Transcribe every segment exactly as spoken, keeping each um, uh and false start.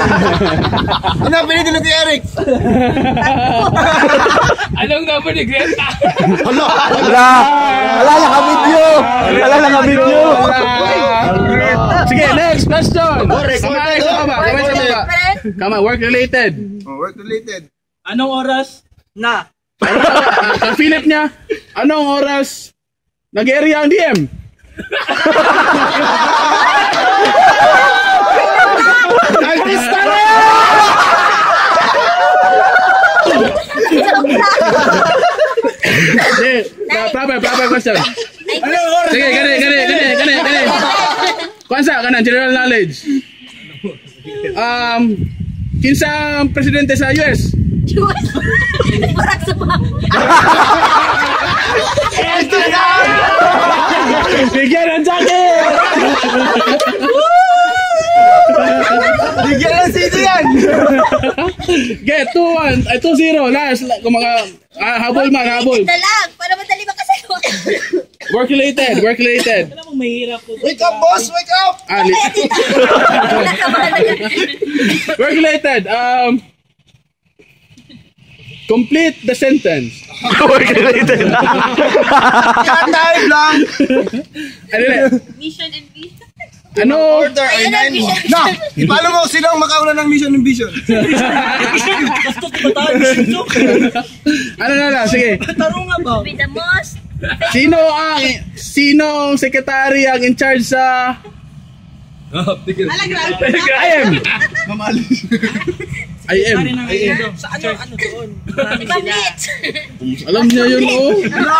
Ano pinili ni Eric? Anong number ni Greta? Wala! Wala! Wala lang ka video! Wala lang ka video! Sige, next question! Kamay sa baba, kamay sa baba. Kamay, work related. Oh, work related. Anong oras na? Sa Philip niya, anong oras nag-area ang D M? Artista na! Sige, proper, proper question. Anong oras? Sige, gani, gani, gani, gani, gani. Kwansa, kanan, general knowledge. Um, kinsa ang presidente sa U S? Barack Obama. Bigyan ng jacket! Bigyan lang sino yan! Get two one, ay two zero, last, kung mga, ah, habol man, habol. Ito lang, para madali makasagot. Work related, work related. Alam mo, mahirap po. Wake up, boss! Wake up! Ah, li- Kaya tita. Nakabahan na yan. work related, um, complete the sentence. Work related. Time lang! Ano na? Mission and vision. Ano? Order ay Ayan ang nine mo. vision. Na! Ipalo mo sino ang makauna ng mission and vision. Gusto ko ba tayo? Gusto ko. Ano na na? Sige. Tarong nga ba? Be the most. Sino ang, sino secretary ang in charge sa I M? I M. Sa ano, ano doon? Marami Ikaw, sila. Blitz. Alam niya yun, oh.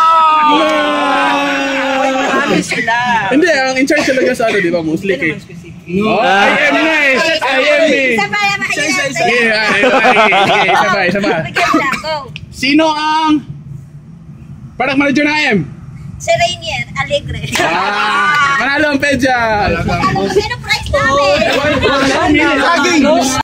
Marami sila. Hindi, ang in charge talaga sa ano, di ba? Mostly kay... Oh, I M na eh. I M eh. Isa pa, mahirap. Sige, ay, ay, sige, isa pa, isa pa. Bigyan lang, go. Sino ang product manager ng I M? Si Rainier, Alegre. Ah, manalo ang pedya. Ano, ano price namin? Saging!